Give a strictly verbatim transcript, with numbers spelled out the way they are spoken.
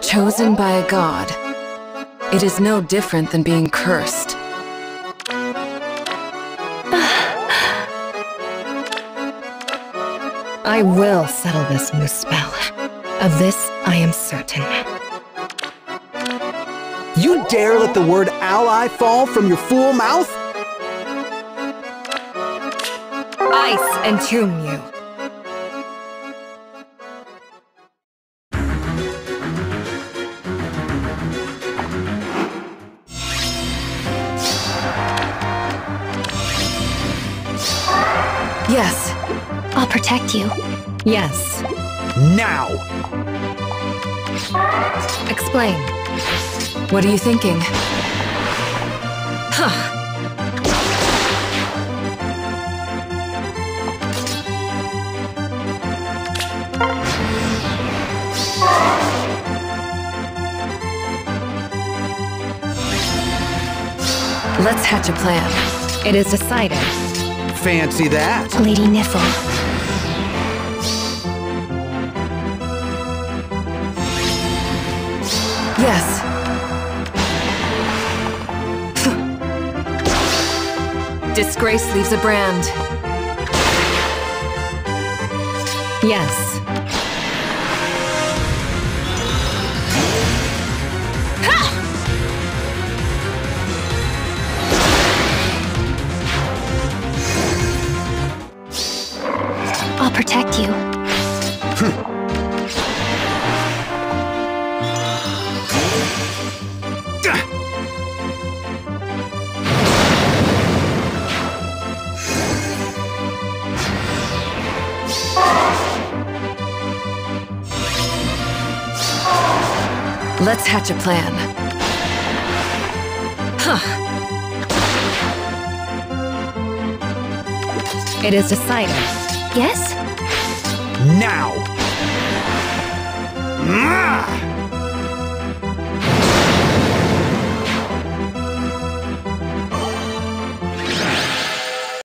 Chosen by a god. It is no different than being cursed. I will settle this moose spell. Of this, I am certain. You dare let the word ally fall from your fool mouth? Ice entomb you. Yes. I'll protect you. Yes. Now! Explain. What are you thinking? Huh. Let's hatch a plan. It is decided. Fancy that. Lady Niffle. Yes. Disgrace leaves a brand. Yes. I'll protect you. Let's hatch a plan. Huh. It is decided. Yes? Now!